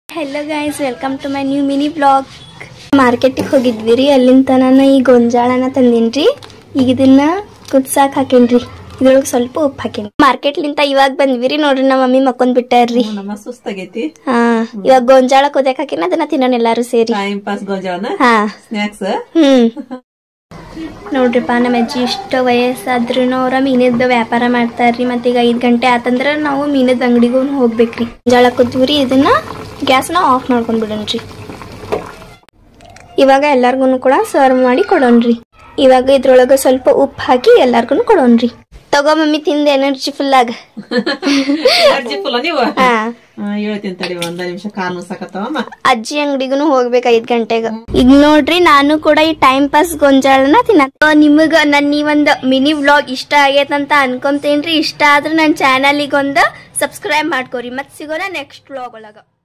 Hello guys, welcome to my new mini blog. ಮಾರ್ಕೆಟಿಗೆ ಹೋಗಿದ್ವಿ ರೀ. ಅಲ್ಲಿಂದ ನಾನು ಈ ಗೊಂಜಾಳನ ತಂದಿನ್ರಿ. ಈಗ ಇದನ್ನ ಕುದ್ಸಾಕ್ ಹಾಕೇನ್ರಿ. ಇದ್ರೊಳಗೆ ಸ್ವಲ್ಪ ಉಪ್ಪು ಹಾಕೇನಿ. ಮಾರ್ಕೆಟ್ಲಿಂತ ಇವಾಗ ಬಂದ್ವಿ ರೀ. ನೋಡ್ರಿ ನಮ್ಮ ಮಮ್ಮಿ ಮಕ್ಕೊಂಡ್ ಬಿಟ್ಟಾರ್ರಿ. ಸುಸ್ತಾಗೈತಿ. ಹಾ, ಇವಾಗ ಗೊಂಜಾಳ ಕುದಿಯಕ್ ಹಾಕಿನ ಅದನ್ನ ತಿನ್ನೋಣ ಎಲ್ಲಾರು ಸೇರಿ. ಟೈಮ್ ಪಾಸ್ ಗೊಂಜಾಳನ ಸ್ನಾಕ್ಸ್. ನೋಡ್ರಿಪ್ಪ, ನಮ್ಮ ಅಜ್ಜಿ ಇಷ್ಟ ವಯಸ್ಸಾದ್ರೂ ಅವ್ರ ಮೀನದ ವ್ಯಾಪಾರ ಮಾಡ್ತಾರ್ರಿ. ಮತ್ತೀಗ 5 ಗಂಟೆ ಆತಂದ್ರ ನಾವು ಮೀನದ ಅಂಗಡಿಗೂ ಹೋಗ್ಬೇಕ್ರಿ. ಗೊಂಜಾಳ ಕುದ್ವಿ. ಇದನ್ನ ಗ್ಯಾಸ್ನ ಆಫ್ ಮಾಡ್ಕೊಂಡ್ ಬಿಡೋಣ್ರಿ. ಇವಾಗ ಎಲ್ಲಾರ್ಗು ಕೂಡ ಸರ್ವ್ ಮಾಡಿ ಕೊಡೋಣ್ರಿ. ಇವಾಗ ಇದ್ರೊಳಗ ಸ್ವಲ್ಪ ಉಪ್ಪು ಹಾಕಿ ಎಲ್ಲಾರ್ಗು ಕೊಡೋಣ್ರಿ. ತಗೋ ಮಮ್ಮಿ, ತಿಂದ ಎನರ್ಜಿ ಫುಲ್ ಆಗ. ಅಜ್ಜಿ ಅಂಗಡಿಗೂ ಹೋಗ್ಬೇಕು 5 ಗಂಟೆಗ. ಈಗ ನೋಡ್ರಿ, ನಾನು ಕೂಡ ಈ ಟೈಮ್ ಪಾಸ್ ಗೊಂಜಾಳನ ತಿನ್ನ. ನಿಮಗ ನನ್ನ ಈ ಒಂದು ಮಿನಿ ವ್ಲಾಗ್ ಇಷ್ಟ ಆಗೈತಂತ ಅನ್ಕೊಂತೇನ್ರಿ. ಇಷ್ಟ ಆದ್ರೆ ನನ್ನ ಚಾನಲಿಗೊಂದು ಸಬ್ಸ್ಕ್ರೈಬ್ ಮಾಡ್ಕೋರಿ. ಮತ್ ಸಿಗೋಣ ನೆಕ್ಸ್ಟ್ ವ್ಲಾಗ್ ಒಳಗ.